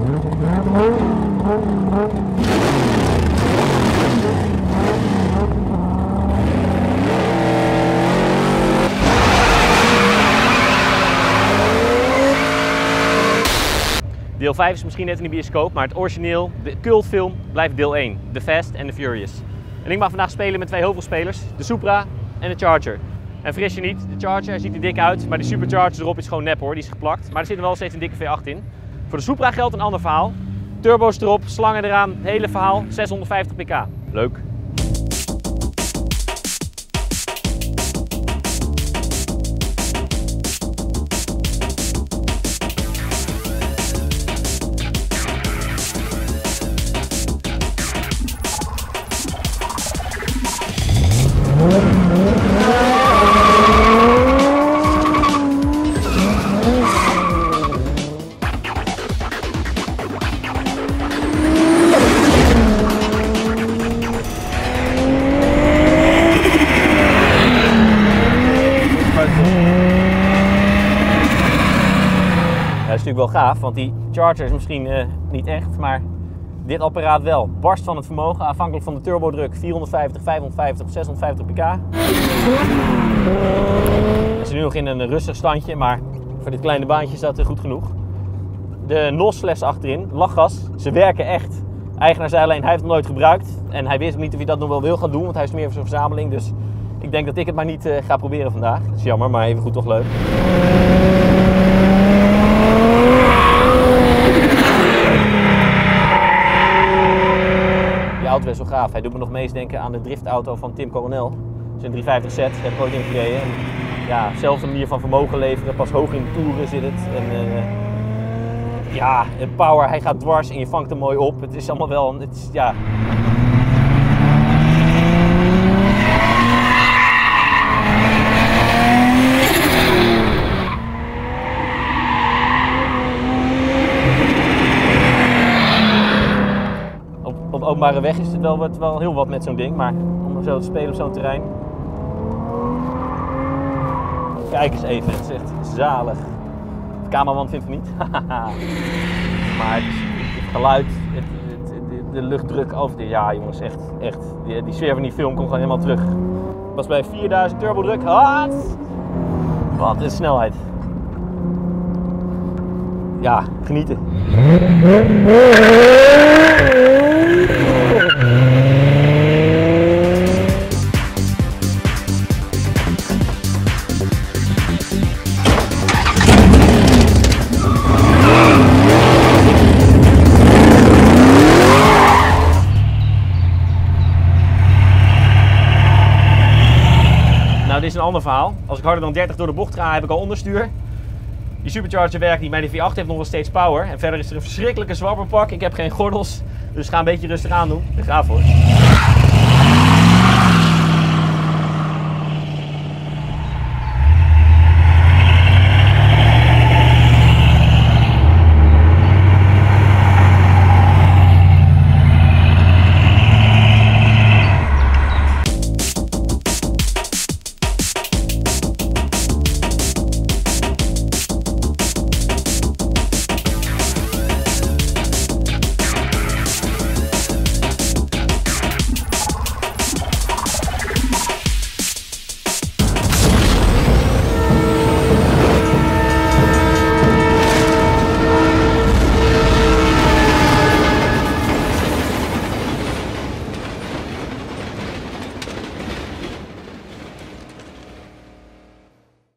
Deel 5 is misschien net in de bioscoop, maar het origineel, de cultfilm, blijft deel 1. The Fast and the Furious. En ik mag vandaag spelen met twee hoofdrolspelers, de Supra en de Charger. En vergis je niet, de Charger ziet er dik uit, maar die Supercharger erop is gewoon nep hoor, die is geplakt. Maar er zit er wel steeds een dikke V8 in. Voor de Supra geldt een ander verhaal. Turbo's erop, slangen eraan, het hele verhaal, 650 pk. Leuk. Dat is natuurlijk wel gaaf, want die Charger is misschien niet echt, maar dit apparaat wel. Barst van het vermogen, afhankelijk van de turbodruk, 450, 550 of 650 pk. We zijn nu nog in een rustig standje, maar voor dit kleine baantje is dat goed genoeg. De NOS-fles achterin, lachgas, ze werken echt. Eigenaar zei alleen, hij heeft het nooit gebruikt en hij wist ook niet of hij dat nog wel wil gaan doen, want hij is meer voor zijn verzameling. Dus ik denk dat ik het maar niet ga proberen vandaag. Dat is jammer, maar even goed toch leuk. Die auto is zo gaaf. Hij doet me nog meest denken aan de driftauto van Tim Coronel. Zijn 350Z, daar heb ik ooit in gereden. En ja, zelfde manier van vermogen leveren, pas hoog in de toeren zit het. En, ja, en power, hij gaat dwars en je vangt hem mooi op. Het is allemaal wel, het is, ja... Op openbare weg is het wel heel wat met zo'n ding, maar om zo te spelen op zo'n terrein. Kijk eens even, het is echt zalig. De cameraman vindt het niet. Maar het geluid, de luchtdruk over. Ja jongens, echt. Die sfeer van die film komt gewoon helemaal terug. Ik was bij 4000 turbodruk. Wat een snelheid. Ja, genieten. Nou, dit is een ander verhaal. Als ik harder dan 30 door de bocht ga, heb ik al onderstuur. Die Supercharger werkt niet, maar die V8 heeft nog wel steeds power. En verder is er een verschrikkelijke zwabberpak. Ik heb geen gordels, dus ga een beetje rustig aan doen. Ik ga voor.